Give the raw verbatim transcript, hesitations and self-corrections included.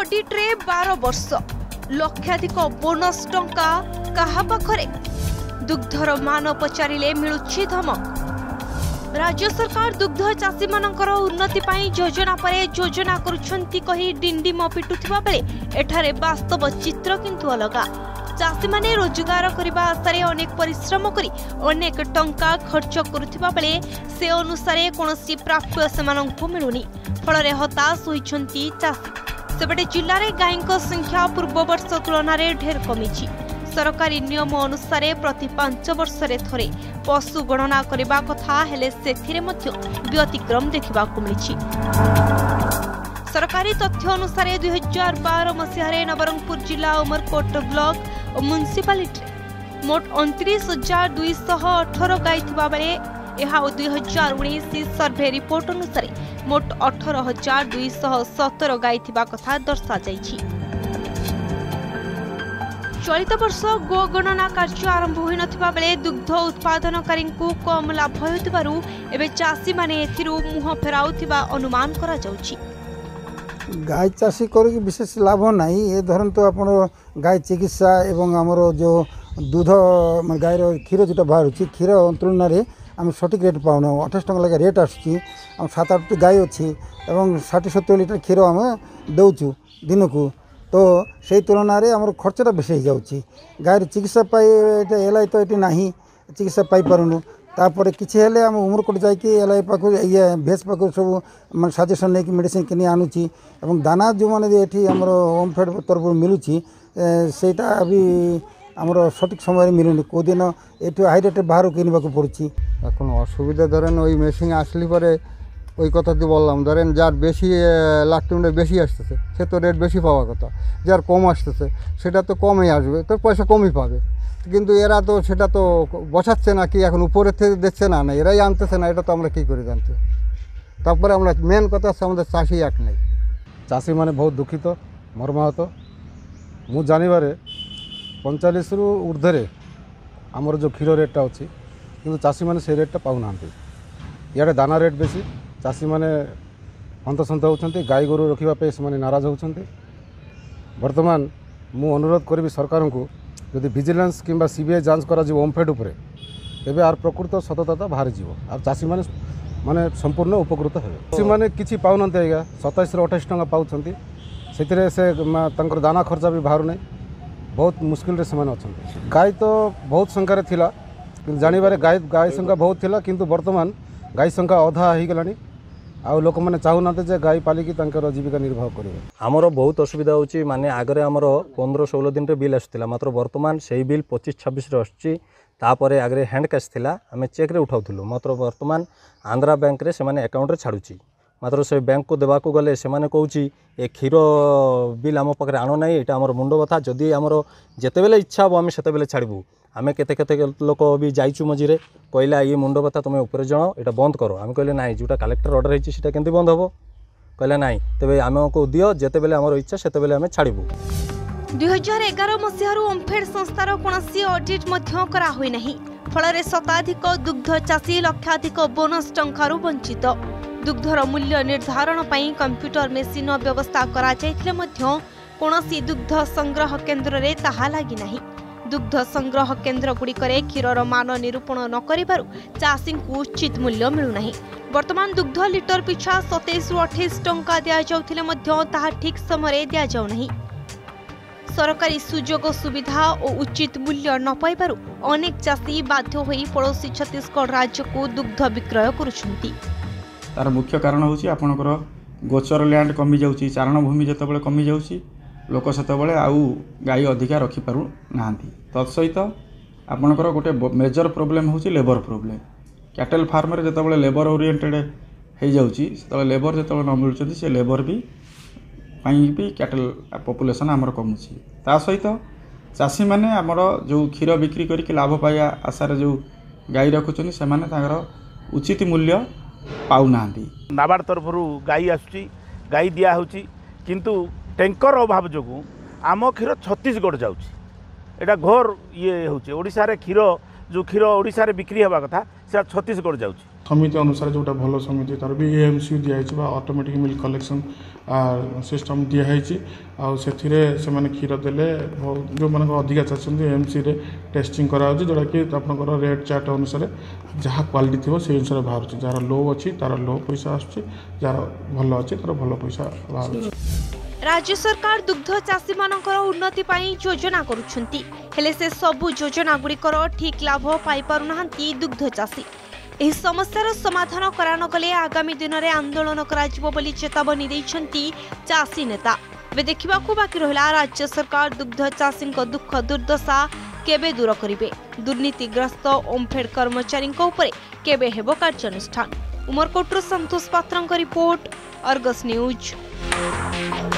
Audit रे बारह वर्ष लक्षाधिक बोनस टंका कहा पाखरे दुग्धर मान पचारिले मिलुछि धमक। राज्य सरकार दुग्ध चाषी मानकर उन्नति पाई योजना परे योजना करुछंती कही डिंडिम पिटुथिबा बेले एठारे वास्तव चित्र किंतु अलगा। चाषी माने रोजगार करबा आशारे अनेक परिश्रम करी अनेक टंका खर्च करुथिबा बेले से अनुसारे कोनोसी प्राप्य सेमानंकु मिलुनी फलरे हताश होइछंती चाषी। सेबटे जिल्ला रे गायींक संख्या पूर्व वर्ष तुलना रे ढेर कमिछि। सरकारी नियम अनुसार प्रति पांच वर्ष रे थरे पशु गणना करबा कथा हेले सेथिरे मध्य व्यतिक्रम देखिबाकु मिलिछि। सरकारी तथ्य अनुसार दुई हजार बारह मसीह नवरंगपुर जिला उमरकोट ब्लॉक और म्युनिसिपालिटी मोट उनतीस हजार दुईश अठर गाई थिबा बेले यह दुई हजार उन्नीस सर्भे रिपोर्ट अनुसार मोट अठर हजार दुईश सतर गाई थिबा कथा दर्शा जाइछि। चलित वर्ष गो गणना कार्य आरंभ होई नथिबा बेले दुग्ध उत्पादनकारी को कम लाभ होइतबारु एबे चाषी माने एथिरु मुह फेराउथिबा अनुमान करा जाउछि। गाय चाषी कर विशेष लाभ नहीं ये धरन तो आप गाय चिकित्सा एवं आमर जो दूध गायर क्षीर जो बाहर क्षीर तुलन में आम सठिक रेट पाऊना अठाईस टाँग लगे रेट आसूँ सात आठ गाय अच्छी षाठी सत्तर लिटर क्षीर आम दौचु दिन को तो से तुलन में आम खर्चटा बेस हो जाऊँगी गायर चिकित्सा एल आई तो ये ना चिकित्सा पाइपारूँ तापर किसी हेले आम उमरकोट जाकि एल आई पाख ये भेस पाख सब मैं सजेसन नहीं कि मेडिसिन किनी आणुची एवं दाना जो मैंने ये आमर ओमफेड तरफ मिलूँ सेटा भी आमर सठिक समय मिलूनी कौ दिन ये हाई रेट बाहर किनवा पड़ी এখন অসুবিধা ধরেন ওই মেশিন আসলে পরে ওই কথা দিয়ে বললাম ধরেন যার বেশি লাখটুন্ডে বেশি আসতেছে সে তো রেট বেশি পাওয়ার কথা যার কম আসতেছে সেটা তো কমই আসবে তো পয়সা কমই পাবে কিন্তু এরা তো সেটা তো বসাচ্ছে না কি এখন উপরে থেকে দিচ্ছে না না এরাই আনতেছে না এটা তো আমরা কী করে জানতে তারপরে আমরা মেন কথা হচ্ছে আমাদের চাষি এক নেই চাষী মানে বহুত দুঃখিত মর্মাহত মু জানিবারে পঞ্চাশ রু ঊর্ধ্বে আমার যে ক্ষীর রেটটা আছে কিন্তু চাষী মানে সেই রেটটা পাউনাহান্তি ইয়াড়ে দানা রেট বেশি চাষী মানে হন্তসন্ত হচ্ছেন গাଈ ଗୋରୁ ରଖିବା ପାଇଁ ସେମାନେ ନାରାଜ ହେଉଛନ୍ତି। ବର୍ତ୍ତମାନ ମୁଁ ଅନୁରୋଧ କରିବି ସରକାରଙ୍କୁ ଯଦି ଭିଜିଲାନ୍ସ କିମ୍ବା ସିବିଆଇ ଯାଞ୍ଚ କରାଯିବ ଓମଫେଡ୍ ଉପରେ ତେବେ ଆର ପ୍ରକୃତ ସତତା ବାହାରିଯିବ ଆଉ ଚାଷୀମାନେ ମାନେ ସମ୍ପୂର୍ଣ୍ଣ ଉପକୃତ ହେବେ। ଚାଷୀମାନେ କିଛି ପାଉନାହାନ୍ତି ଆଜ୍ଞା ସତାଇଶରୁ ଅଠାଇଶ ଟଙ୍କା ପାଉଛନ୍ତି ସେଥିରେ ସେ ତାଙ୍କର ଦାନା ଖର୍ଚ୍ଚ ବି ବାହାରୁନାହିଁ ବହୁତ ମୁସ୍କିଲରେ ସେମାନେ ଅଛନ୍ତି। ଗାଈ ତ ବହୁତ ସଂଖ୍ୟାରେ ଥିଲା କିନ୍ତୁ ଜାଣିବାରେ ଗାଈ ଗାଈ ସଂଖ୍ୟା ବହୁତ ଥିଲା କିନ୍ତୁ ବର୍ତ୍ତମାନ ଗାଈ ସଂଖ୍ୟା ଅଧା ହେଇଗଲାଣି ଆଉ ଲୋକମାନେ ଚାହୁଁନାହାନ୍ତି ଯେ ଗାଈ ପାଲିକି ତାଙ୍କର ଜୀବିକା ନିର୍ବାହ କରିବେ। ଆମର ବହୁତ ଅସୁବିଧା ହେଉଛି ମାନେ ଆଗରେ ଆମର ପନ୍ଦର ଷୋହଳ ଦିନରେ ବିଲ୍ ଆସୁଥିଲା ମାତ୍ର ବର୍ତ୍ତମାନ ସେଇ ବିଲ୍ ପଚିଶ ଛବିଶରେ ଆସୁଛି ତାପରେ ଆଗରେ ହ୍ୟାଣ୍ଡ କ୍ୟାସ୍ ଥିଲା ଆମେ ଚେକ୍ରେ ଉଠାଉଥିଲୁ ମାତ୍ର ବର୍ତ୍ତମାନ ଆନ୍ଧ୍ରା ବ୍ୟାଙ୍କରେ ସେମାନେ ଆକାଉଣ୍ଟରେ ଛାଡ଼ୁଛି ମାତ୍ର ସେ ବ୍ୟାଙ୍କକୁ ଦେବାକୁ ଗଲେ ସେମାନେ କହୁଛି ଏ କ୍ଷୀର ବିଲ୍ ଆମ ପାଖରେ ଆଣୁ ନାହିଁ ଏଇଟା ଆମର ମୁଣ୍ଡ ବଥା ଯଦି ଆମର ଯେତେବେଳେ ଇଚ୍ଛା ହେବ ଆମେ ସେତେବେଳେ ଛାଡ଼ିବୁ आमे केते केते लोक भी जाइचु मझे कहला ये मुंड बता तुम ऊपर जण एटा बंद करो आम कहले ना जोटा कलेक्टर ऑर्डर होती है केमती बंद हम कहला ना तेज आम को दियो जिते बेले आम इच्छा से आम छाड़बू। दुई हजार एगार मसीह ओमफेड संस्थार कौन ऑडिट करा हुई नहीं फल शताधिक दुग्ध चाषी लक्षाधिक बोनस टंकार वंचित दुग्धर मूल्य निर्धारण पर कंप्यूटर मेसीन व्यवस्था करा कौन दुग्ध संग्रह केन्द्र में ताहा लगी नहीं दुग्ध संग्रह केन्द्र गुड़िकर क्षीर मान निरूपण न करिबारु चाषी को उचित मूल्य मिलूना। वर्तमान दुग्ध लिटर पिछा सतैश रु अठाईस टंका दि जाउथिले मध्य ताहा ठीक समय दिया जाउ नहीं। सरकारी सुजोग सुविधा और उचित मूल्य न पाइबारु अनेक चाषी बाध्य होई पड़ोसी छत्तीसगढ़ राज्य को दुग्ध विक्रय करुछंती। तार मुख्य कारण होची आपनकर गोचर लैंड कमी जाउची चारण भूमि जतबेले कमी जाउची लोक से आउ गाई अधिका रखिपारु नाहांती तत्सहित आपणकर गोटे मेजर प्रोब्लेम होची लेबर प्रोब्लेम कैटल फार्म रे जतबेले लेबर ओरिएंटेड हो जाउची सेतबेले लेबर जतबेले न मिलुचंती से लेबर भी पाई भी कैटल पॉपुलेशन आमर कमुची ता सहित चाषी माने आमर जो क्षीर बिक्री करके लाभ पाया आशार जो गाई रखुचंती से माने तांकर उचित मूल्य पाउ नाहांती। नाबार्ड तरफ गाई आसुची गाई दिया होची किंतु टैंकर अभाव जो आम क्षीर छत्तीसगढ़ जाऊँगा घोर ये हूँ ओडिशा रे क्षीर जो क्षीर ओडिशा रे बिक्री हवा कथा से छत्तीसगढ़ जाऊँगी समिति अनुसार जोटा भल समिति तार भी एएमसी दिखाई ऑटोमेटिक मिल्क कलेक्शन सिस्टम दिखाई से क्षीर देले जो मान अधिका चाहते एएमसी रे टेस्टिंग करा जोटा कि आपंकर रेट चार्ट अनुसार जहाँ क्वालिटी थी से अनुसार बाहर जार लो अच्छी तार लो पैसा आसुच्ची जार भल अच्छी तार भल पैसा बाहर। राज्य सरकार दुग्ध चाषी मानकर उन्नति पाई योजना करुछंती हेले से सबु योजना गुड़िकर ठीक लाभ पाई पारुनाहांती दुग्ध चाषी। एही समस्यार समाधान करा न गले आगामी दिन में आंदोलन कराजिबो बोली चेतावनी दैछंती चाषी नेता। वे देखिबाकू बाकी रहिला राज्य सरकार दुग्ध चाषी दुख दुर्दशा केबे दूर करिवे, दुर्नीतिग्रस्त ओमफेड कर्मचारी उपरे केबे हेबो कार्यानुष्ठान। उमरकोटरू संतोष पात्रଙ୍କ रिपोर्ट, अर्गस न्यूज।